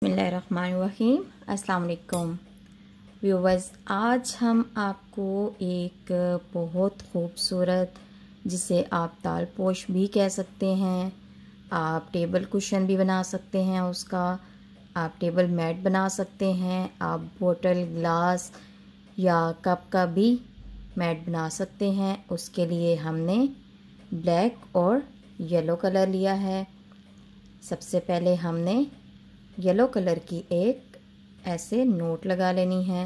बिस्मिल्लाहिर्रहमानिर्रहीम। अस्सलाम वालेकुम व्यूवर्स, आज हम आपको एक बहुत खूबसूरत, जिसे आप तालपोश भी कह सकते हैं, आप टेबल कुशन भी बना सकते हैं, उसका आप टेबल मैट बना सकते हैं, आप बोतल ग्लास या कप का भी मैट बना सकते हैं। उसके लिए हमने ब्लैक और येलो कलर लिया है। सबसे पहले हमने येलो कलर की एक ऐसे नोट लगा लेनी है।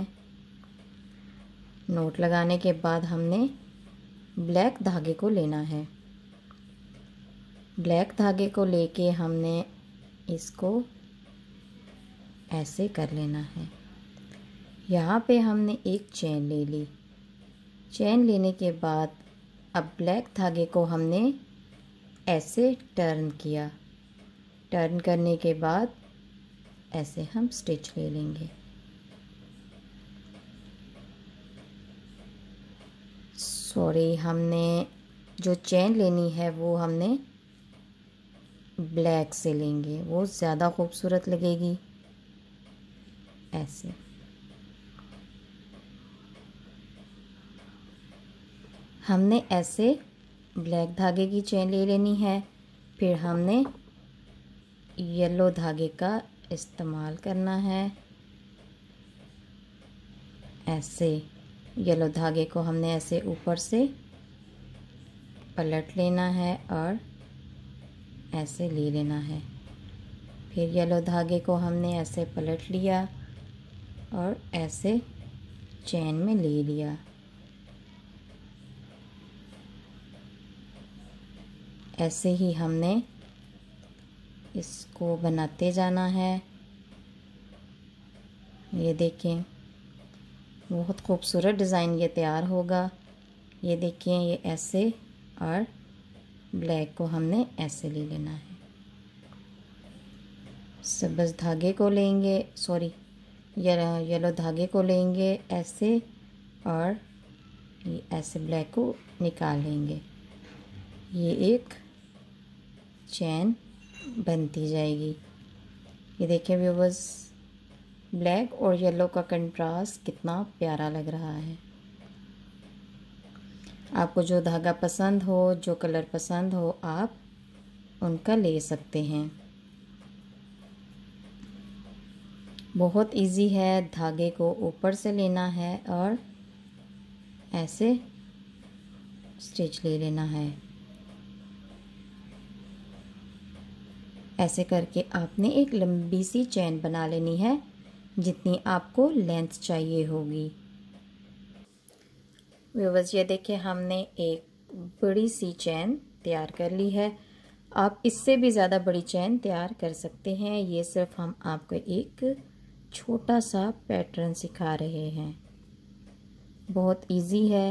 नोट लगाने के बाद हमने ब्लैक धागे को लेना है। ब्लैक धागे को लेके हमने इसको ऐसे कर लेना है। यहाँ पे हमने एक चेन ले ली। चेन लेने के बाद अब ब्लैक धागे को हमने ऐसे टर्न किया। टर्न करने के बाद ऐसे हम स्टिच ले लेंगे। सॉरी, हमने जो चेन लेनी है वो हमने ब्लैक से लेंगे, वो ज़्यादा खूबसूरत लगेगी। ऐसे हमने ऐसे ब्लैक धागे की चेन ले लेनी है। फिर हमने येलो धागे का इस्तेमाल करना है। ऐसे येलो धागे को हमने ऐसे ऊपर से पलट लेना है और ऐसे ले लेना है। फिर येलो धागे को हमने ऐसे पलट लिया और ऐसे चेन में ले लिया। ऐसे ही हमने इसको बनाते जाना है। ये देखें, बहुत खूबसूरत डिज़ाइन ये तैयार होगा। ये देखें, ये ऐसे और ब्लैक को हमने ऐसे ले लेना है। सब्ज़ धागे को लेंगे, सॉरी येलो धागे को लेंगे ऐसे, और ये ऐसे ब्लैक को निकाल लेंगे। ये एक चैन बनती जाएगी। ये देखें व्यूवर्स, ब्लैक और येलो का कंट्रास्ट कितना प्यारा लग रहा है। आपको जो धागा पसंद हो, जो कलर पसंद हो, आप उनका ले सकते हैं। बहुत इजी है। धागे को ऊपर से लेना है और ऐसे स्टिच ले लेना है। ऐसे करके आपने एक लंबी सी चैन बना लेनी है, जितनी आपको लेंथ चाहिए होगी। व्यूअर्स, ये देखिए, हमने एक बड़ी सी चैन तैयार कर ली है। आप इससे भी ज़्यादा बड़ी चैन तैयार कर सकते हैं। ये सिर्फ हम आपको एक छोटा सा पैटर्न सिखा रहे हैं। बहुत इजी है।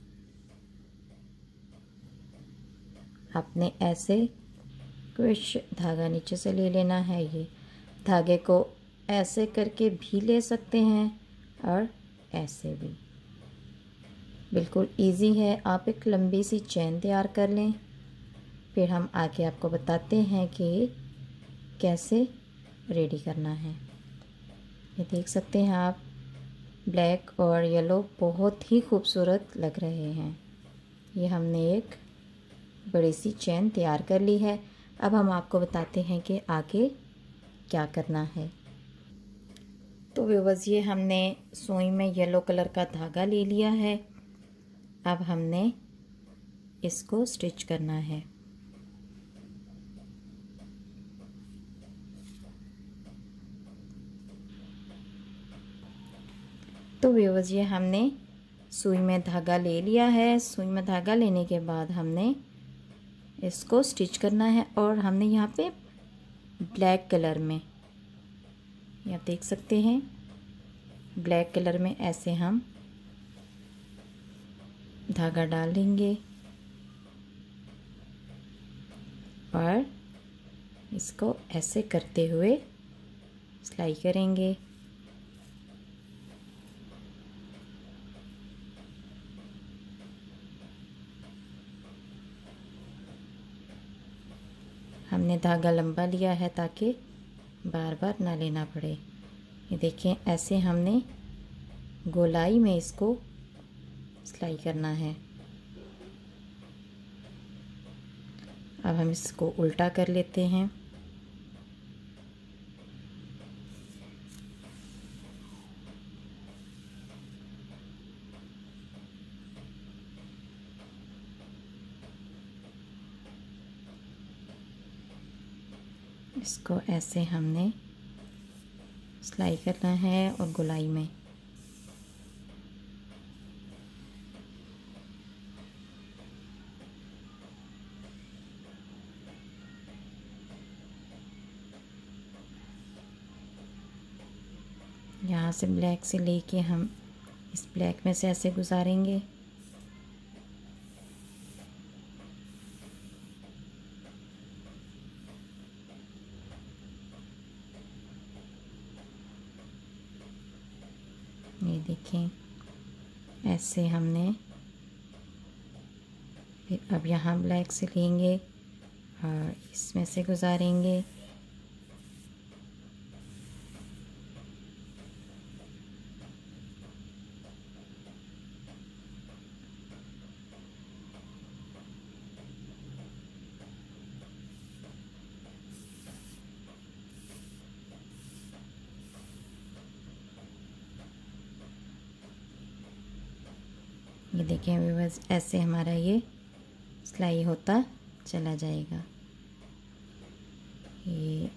आपने ऐसे कुछ धागा नीचे से ले लेना है। ये धागे को ऐसे करके भी ले सकते हैं और ऐसे भी। बिल्कुल इजी है। आप एक लंबी सी चैन तैयार कर लें। फिर हम आगे आपको बताते हैं कि कैसे रेडी करना है। ये देख सकते हैं आप, ब्लैक और येलो बहुत ही खूबसूरत लग रहे हैं। ये हमने एक बड़ी सी चैन तैयार कर ली है। अब हम आपको बताते हैं कि आगे क्या करना है। तो व्यूअर्स, ये हमने सुई में येलो कलर का धागा ले लिया है। अब हमने इसको स्टिच करना है। तो व्यूअर्स, ये हमने सुई में धागा ले लिया है। सुई में धागा लेने के बाद हमने इसको स्टिच करना है, और हमने यहाँ पे ब्लैक कलर में, ये आप देख सकते हैं, ब्लैक कलर में ऐसे हम धागा डाल देंगे और इसको ऐसे करते हुए सिलाई करेंगे। हमने धागा लंबा लिया है ताकि बार बार ना लेना पड़े। ये देखें, ऐसे हमने गोलाई में इसको सिलाई करना है। अब हम इसको उल्टा कर लेते हैं। इसको ऐसे हमने सिलाई करना है और गोलाई में। यहाँ से ब्लैक से लेके हम इस ब्लैक में से ऐसे गुजारेंगे। ये देखें, ऐसे हमने फिर अब यहाँ ब्लैक से लेंगे और इसमें से गुजारेंगे। ये देखें व्यूअर्स, ऐसे हमारा ये सिलाई होता चला जाएगा। ये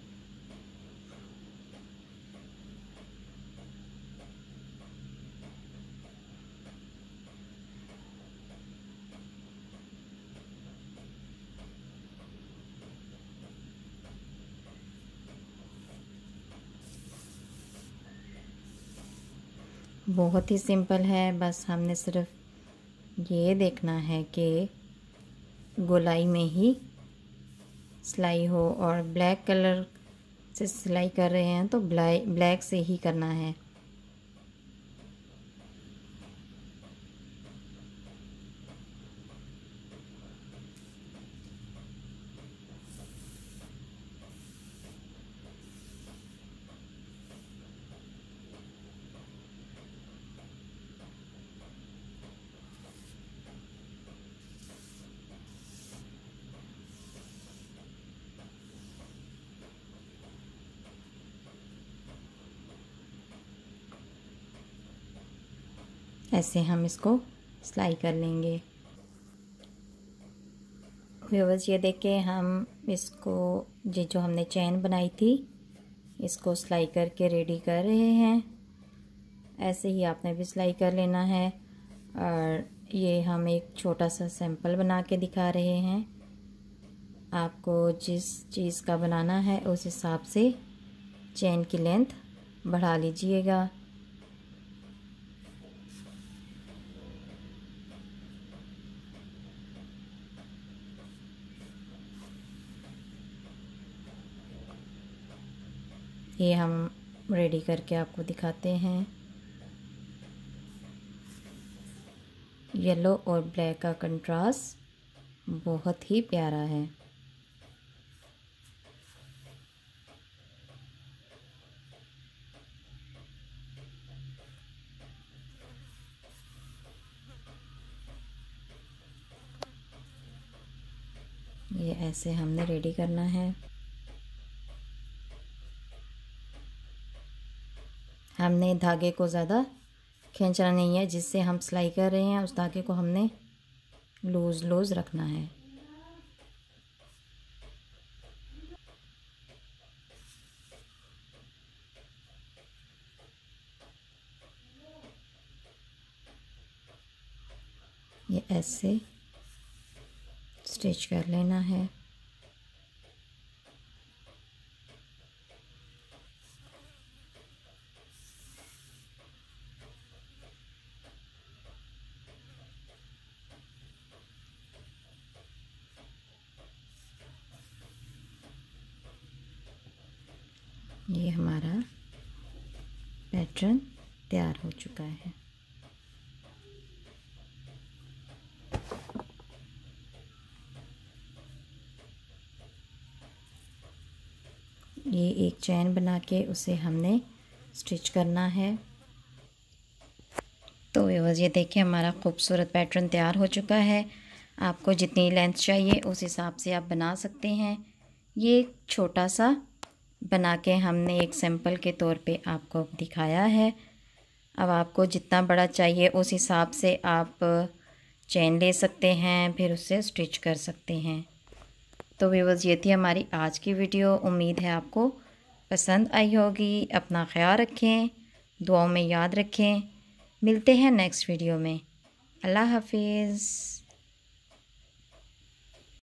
बहुत ही सिंपल है। बस हमने सिर्फ ये देखना है कि गोलाई में ही सिलाई हो, और ब्लैक कलर से सिलाई कर रहे हैं तो ब्लैक से ही करना है। ऐसे हम इसको सिलाई कर लेंगे। व्यूअर्स, ये देखें, हम इसको ये जो हमने चैन बनाई थी इसको सिलाई करके रेडी कर रहे हैं। ऐसे ही आपने भी सिलाई कर लेना है। और ये हम एक छोटा सा सैंपल बना के दिखा रहे हैं। आपको जिस चीज़ का बनाना है उस हिसाब से चैन की लेंथ बढ़ा लीजिएगा। ये हम रेडी करके आपको दिखाते हैं। येलो और ब्लैक का कंट्रास्ट बहुत ही प्यारा है। ये ऐसे हमने रेडी करना है। हमने धागे को ज़्यादा खींचना नहीं है। जिससे हम सिलाई कर रहे हैं उस धागे को हमने लूज़ रखना है। ये ऐसे स्टिच कर लेना है। ये हमारा पैटर्न तैयार हो चुका है। ये एक चैन बना के उसे हमने स्टिच करना है। तो व्यूअर्स ये देखिए हमारा खूबसूरत पैटर्न तैयार हो चुका है। आपको जितनी लेंथ चाहिए उस हिसाब से आप बना सकते हैं। ये छोटा सा बना के हमने एक सैंपल के तौर पे आपको दिखाया है। अब आपको जितना बड़ा चाहिए उस हिसाब से आप चेन ले सकते हैं, फिर उससे स्टिच कर सकते हैं। तो व्यूअर्स ये थी हमारी आज की वीडियो। उम्मीद है आपको पसंद आई होगी। अपना ख्याल रखें, दुआओं में याद रखें। मिलते हैं नेक्स्ट वीडियो में। अल्लाह हाफिज़।